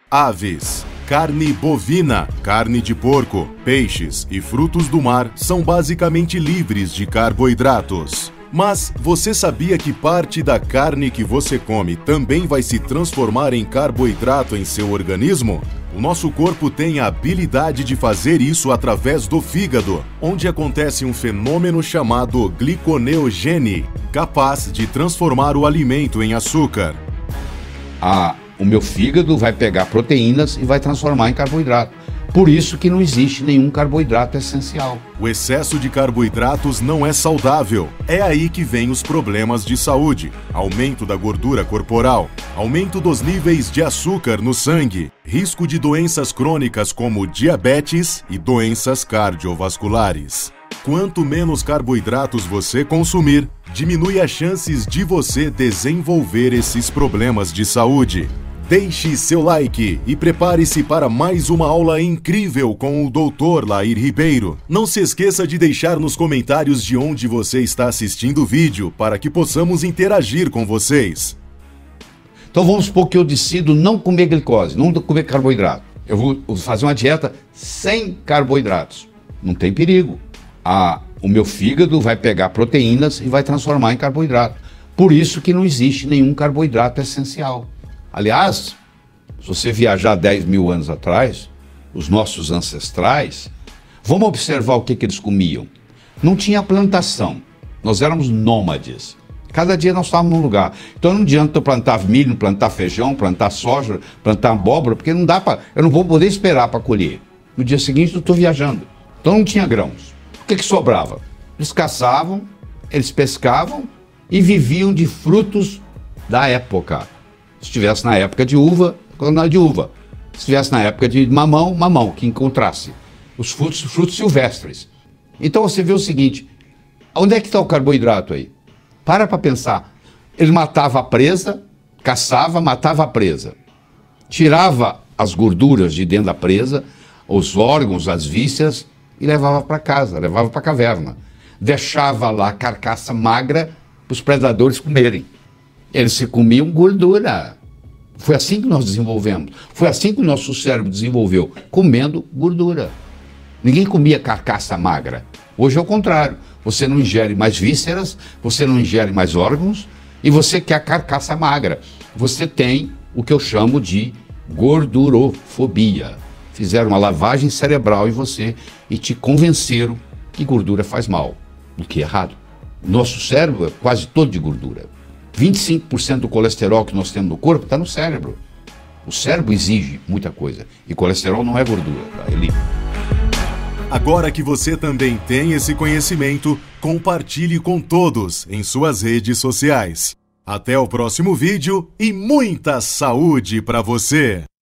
Aves, carne bovina, carne de porco, peixes e frutos do mar são basicamente livres de carboidratos. Mas você sabia que parte da carne que você come também vai se transformar em carboidrato em seu organismo? O nosso corpo tem a habilidade de fazer isso através do fígado, onde acontece um fenômeno chamado gliconeogênese, capaz de transformar o alimento em açúcar. O meu fígado vai pegar proteínas e vai transformar em carboidrato. Por isso que não existe nenhum carboidrato essencial. O excesso de carboidratos não é saudável. É aí que vem os problemas de saúde. Aumento da gordura corporal, aumento dos níveis de açúcar no sangue, risco de doenças crônicas como diabetes e doenças cardiovasculares. Quanto menos carboidratos você consumir, diminui as chances de você desenvolver esses problemas de saúde. Deixe seu like e prepare-se para mais uma aula incrível com o Dr. Lair Ribeiro. Não se esqueça de deixar nos comentários de onde você está assistindo o vídeo para que possamos interagir com vocês. Então vamos supor que eu decido não comer glicose, não comer carboidrato. Eu vou fazer uma dieta sem carboidratos. Não tem perigo. O meu fígado vai pegar proteínas e vai transformar em carboidrato. Por isso que não existe nenhum carboidrato essencial. Aliás, se você viajar 10 mil anos atrás, os nossos ancestrais, vamos observar o que eles comiam. Não tinha plantação, nós éramos nômades. Cada dia nós estávamos num lugar. Então não adianta eu plantar milho, plantar feijão, plantar soja, plantar abóbora, porque não dá para, eu não vou poder esperar para colher. No dia seguinte eu estou viajando. Então não tinha grãos. O que sobrava? Eles caçavam, eles pescavam e viviam de frutos da época. Se estivesse na época de uva, de uva. Se estivesse na época de mamão, mamão, que encontrasse. Os frutos silvestres. Então você vê o seguinte, onde é que está o carboidrato aí? Para pensar. Ele matava a presa, caçava, matava a presa. Tirava as gorduras de dentro da presa, os órgãos, as vísceras, e levava para casa, levava para a caverna. Deixava lá a carcaça magra para os predadores comerem. Eles se comiam gordura. Foi assim que nós desenvolvemos. Foi assim que o nosso cérebro desenvolveu, comendo gordura. Ninguém comia carcaça magra. Hoje é o contrário. Você não ingere mais vísceras, você não ingere mais órgãos e você quer a carcaça magra. Você tem o que eu chamo de gordurofobia. Fizeram uma lavagem cerebral em você e te convenceram que gordura faz mal. O que é errado. Nosso cérebro é quase todo de gordura. 25% do colesterol que nós temos no corpo está no cérebro. O cérebro exige muita coisa. E colesterol não é gordura, tá? Agora que você também tem esse conhecimento, compartilhe com todos em suas redes sociais. Até o próximo vídeo e muita saúde para você!